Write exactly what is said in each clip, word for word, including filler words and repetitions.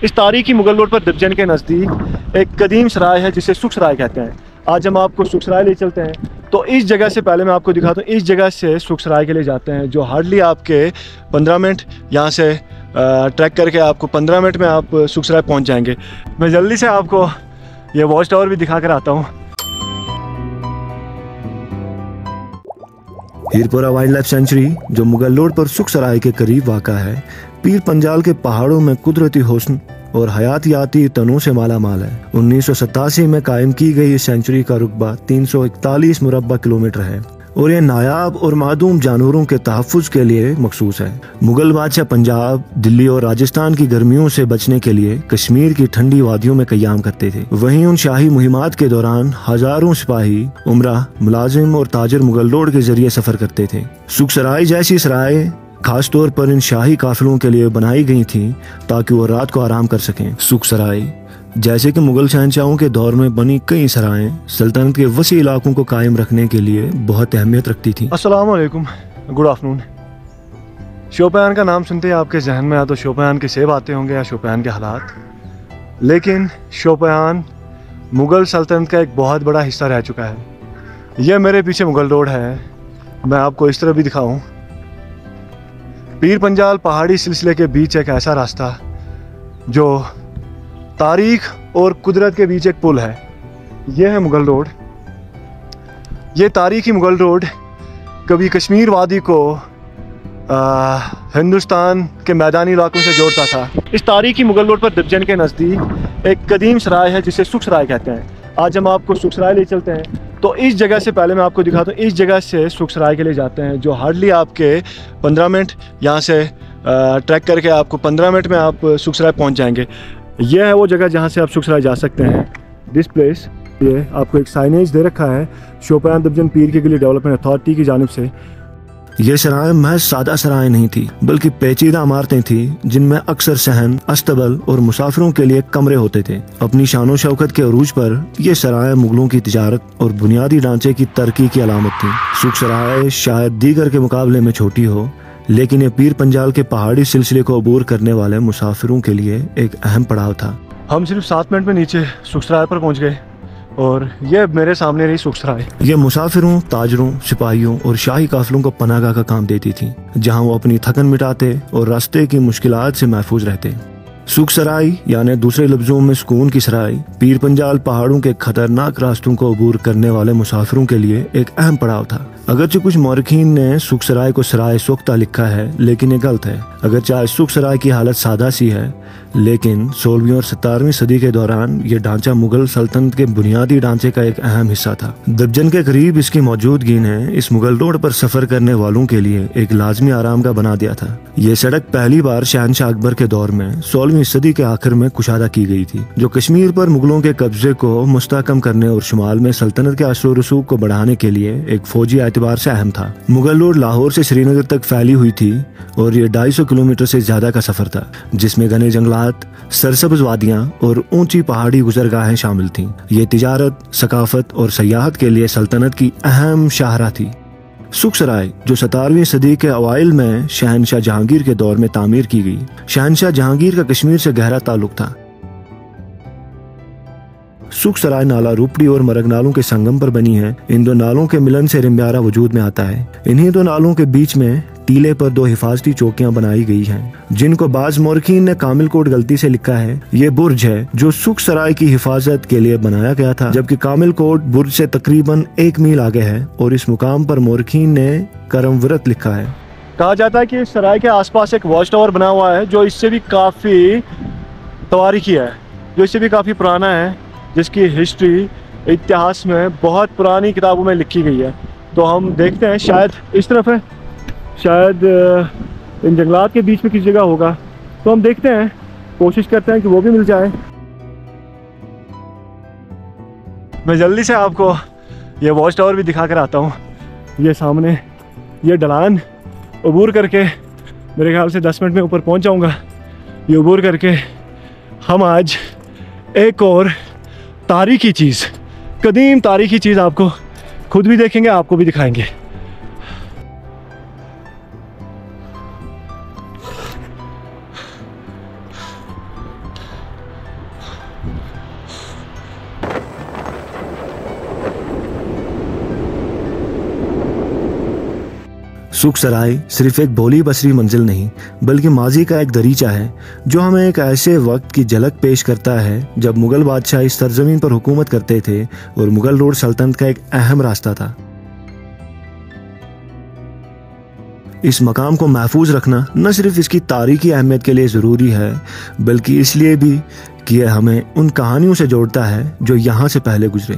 इस तारीखी मुगल रोड पर दबजन के नज़दीक एक कदीम सराय है जिसे सुख सराय कहते हैं। आज हम आपको सुख सराय ले चलते हैं। तो इस जगह से पहले मैं आपको दिखाता हूँ, इस जगह से सुख सराय के लिए जाते हैं जो हार्डली आपके पंद्रह मिनट यहाँ से ट्रैक करके आपको पंद्रह मिनट में आप सुख सराय पहुँच जाएंगे। मैं जल्दी से आपको ये वॉच टावर भी दिखा कर आता हूँ। हीरपुरा वाइल्ड लाइफ सेंचुरी जो मुगल रोड पर सुख सराय के करीब वाक़ा है, पीर पंजाल के पहाड़ों में कुदरती हुस्न और हयातियाती तनों से माला माल है। उन्नीस सौ सतासी में कायम की गई इस सेंचुरी का रुकबा तीन सौ इकतालीस मुरब्बा किलोमीटर है और ये नायाब और मादूम जानवरों के तहफ़्फ़ुज़ के लिए मखसूस है। मुगल बादशाह पंजाब, दिल्ली और राजस्थान की गर्मियों से बचने के लिए कश्मीर की ठंडी वादियों में क़याम करते थे। वहीं उन शाही मुहिमात के दौरान हजारों सिपाही, उमरा, मुलाजिम और ताजर मुगल रोड के जरिए सफर करते थे। सुख सराय जैसी सराय खास तौर पर इन शाही काफिलों के लिए बनाई गई थी ताकि वो रात को आराम कर सकें। सुख सराय जैसे कि मुगल शहंशाहों के दौर में बनी कई सराएं सल्तनत के वसी इलाकों को कायम रखने के लिए बहुत अहमियत रखती थी। अस्सलाम वालेकुम, गुड आफ्टरनून। शोपियान का नाम सुनते ही आपके जहन में या तो शोपियान के सेब आते होंगे या शोपियान के हालात, लेकिन शोपियान मुगल सल्तनत का एक बहुत बड़ा हिस्सा रह चुका है। यह मेरे पीछे मुगल रोड है, मैं आपको इस तरह भी दिखाऊं। पीर पंजाल पहाड़ी सिलसिले के बीच एक ऐसा रास्ता जो तारीख और कुदरत के बीच एक पुल है, यह है मुगल रोड। ये तारीखी मुगल रोड कभी कश्मीर वादी को आ, हिंदुस्तान के मैदानी इलाकों से जोड़ता था। इस तारीखी मुगल रोड पर दबजन के नज़दीक एक कदीम सराय है जिसे सुख सराय कहते हैं। आज हम आपको सुख सराय ले चलते हैं। तो इस जगह से पहले मैं आपको दिखाता हूँ, इस जगह से सुख सराय के लिए जाते हैं जो हार्डली आपके पंद्रह मिनट यहाँ से ट्रैक करके आपको पंद्रह मिनट में आप सुख सराय पहुँच जाएंगे। यह है वो जगह जहाँ से आप सुख सराय जा सकते हैं। दिस प्लेस, ये आपको एक साइनेज दे रखा है शोपियान दबजन पीर के लिए डेवलपमेंट अथॉरिटी की जानिब से। ये सराय महज सादा सराय नहीं थी बल्कि पेचीदा इमारतें थी जिनमें अक्सर सहन, अस्तबल और मुसाफिरों के लिए कमरे होते थे। अपनी शानो शौकत के अरूज पर यह सराय मुगलों की तिजारत और बुनियादी ढांचे की तरक्की की अलामत थी। सुख सराय शायद दीगर के मुकाबले में छोटी हो, लेकिन ये पीर पंजाल के पहाड़ी सिलसिले को अबूर करने वाले मुसाफिरों के लिए एक अहम पड़ाव था। हम सिर्फ सात मिनट में नीचे सुख सराय पर पहुँच गए और ये मेरे सामने रही सुख सराय। ये मुसाफिरों, ताजरों, सिपाहियों और शाही काफिलों को पनाहगाह का काम देती थी, जहां वो अपनी थकन मिटाते और रास्ते की मुश्किलात से महफूज रहते। सुख सराय यानी दूसरे लफ्जों में सुकून की सराय पीर पंजाल पहाड़ों के खतरनाक रास्तों को अबूर करने वाले मुसाफिरों के लिए एक अहम पड़ाव था। अगरचे कुछ मौरखीन ने सुख सराय को सराय सुख्ता लिखा है, लेकिन ये गलत है। अगरचे आज सुख सराय की हालत सादा सी है, लेकिन सोलहवीं और सतारहवीं सदी के दौरान ये ढांचा मुगल सल्तनत के बुनियादी ढांचे का एक अहम हिस्सा था। दबजन के करीब इसकी मौजूदगी ने इस मुगल रोड पर सफर करने वालों के लिए एक लाजमी आराम का बना दिया था। ये सड़क पहली बार शहनशाह अकबर के दौर में सोलहवीं सदी के आखिर में कुशादा की गई थी, जो कश्मीर पर मुगलों के कब्जे को मुस्तहकम करने और शुमाल में सल्तनत के असर रसूख को बढ़ाने के लिए एक फौजी एतबार से अहम था। मुगल रोड लाहौर से श्रीनगर तक फैली हुई थी और ये ढाई सौ किलोमीटर से ज्यादा का सफर था, जिसमें घने जंगलात, सरसब्ज वादियां और ऊंची पहाड़ी गुजरगाहें शामिल थीं। ये तिजारत, सकाफत और सयाहत के लिए सल्तनत की अहम शाहराह थी। सुख सराय जो सतारहवीं सदी के अवाइल में शहनशाह जहांगीर के दौर में तामीर की गई। शहनशाह जहांगीर का कश्मीर से गहरा ताल्लुक था। सुख सराय नाला रूपड़ी और मरग नालों के संगम पर बनी है। इन दो नालों के मिलन से रिम्यारा वजूद में आता है। इन्हीं दो नालों के बीच में टीले पर दो हिफाजती चौकियां बनाई गई हैं, जिनको बाज मोरखीन ने कामिल कोट गलती से लिखा है। ये बुर्ज है जो सुख सराय की हिफाजत के लिए बनाया गया था, जबकि कामिल कोट बुर्ज से तकरीबन एक मील आगे है और इस मुकाम पर मोरखीन ने करमव्रत लिखा है। कहा जाता है कि सराय के आसपास एक वॉच टावर बना हुआ है जो इससे भी काफ़ी तवारीखी है, जो इससे भी काफ़ी पुराना है, जिसकी हिस्ट्री इतिहास में बहुत पुरानी किताबों में लिखी गई है। तो हम देखते हैं, शायद इस तरफ है, शायद इन जंगलात के बीच में किसी जगह होगा। तो हम देखते हैं, कोशिश करते हैं कि वो भी मिल जाए। मैं जल्दी से आपको ये वॉच टावर भी दिखा कर आता हूँ। ये सामने ये ढलान अबूर करके मेरे ख्याल से दस मिनट में ऊपर पहुँच जाऊँगा। ये अबूर करके हम आज एक और तारीखी चीज़, कदीम तारीखी चीज़ आपको खुद भी देखेंगे, आपको भी दिखाएंगे। सुखसराय सिर्फ एक भोली बसरी मंजिल नहीं बल्कि माजी का एक दरीचा है जो हमें एक ऐसे वक्त की झलक पेश करता है जब मुगल बादशाह इस सरजमीन पर हुकूमत करते थे और मुगल रोड सल्तनत का एक अहम रास्ता था। इस मकाम को महफूज रखना न सिर्फ इसकी तारीखी अहमियत के लिए ज़रूरी है बल्कि इसलिए भी कि यह हमें उन कहानियों से जोड़ता है जो यहाँ से पहले गुजरे।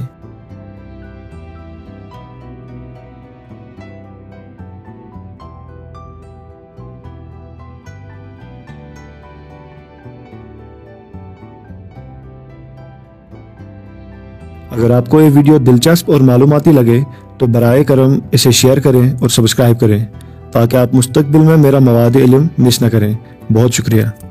अगर आपको ये वीडियो दिलचस्प और मालूमाती लगे तो बराए करम इसे शेयर करें और सब्सक्राइब करें ताकि आप मुस्तकबिल में मेरा मवाद इल्म मिस न करें। बहुत शुक्रिया।